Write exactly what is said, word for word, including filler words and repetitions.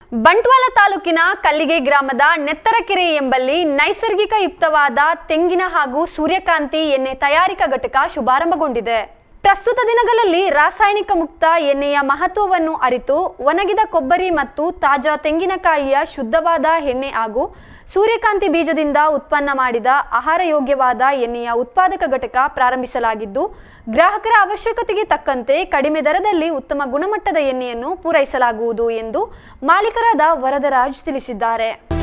ಬಂಟ್ವಾಳ ತಾಲೂಕಿನ ಕಲ್ಲಿಗೆ ಗ್ರಾಮದ ನೆತ್ತರಕೆರೆ ಎಂಬಲ್ಲಿ ನೈಸರ್ಗಿಕ ಯುಕ್ತವಾದ ತೆಂಗಿನ ಹಾಗೂ ಸೂರ್ಯಕಾಂತಿ ಎಣ್ಣೆ ತಯಾರಿಕಾ ಘಟಕ ಶುಭಾರಂಭಗೊಂಡಿದೆ. ಪ್ರಸ್ತುತ ದಿನಗಳಲ್ಲಿ ರಾಸಾಯನಿಕ ಮುಕ್ತ ಎಣ್ಣೆಯ ಮಹತ್ವವನ್ನು ಅರಿತು ಒಣಗಿದ ಕೊಬ್ಬರಿ ಮತ್ತು ತಾಜಾ ತೆಂಗಿನಕಾಯಿಯ ಶುದ್ಧವಾದ ಎಣ್ಣೆ ಹಾಗೂ ಸೂರ್ಯಕಾಂತಿ ಬೀಜದಿಂದ ಉತ್ಪನ್ನ ಮಾಡಿದ ಆಹಾರ ಯೋಗ್ಯವಾದ ಎಣ್ಣೆಯ ಉತ್ಪಾದಕ ಘಟಕ ಪ್ರಾರಂಭಿಸಲಾಗಿದ್ದು, ಗ್ರಾಹಕರ ಅವಶ್ಯಕತೆಗೆ ತಕ್ಕಂತೆ ಕಡಿಮೆ ದರದಲ್ಲಿ ಉತ್ತಮ ಗುಣಮಟ್ಟದ ಎಣ್ಣೆಯನ್ನು ಪೂರೈಸಲಾಗುವುದು ಎಂದು ಮಾಲೀಕರಾದ ವರದರಾಜ್ ತಿಳಿಸಿದ್ದಾರೆ.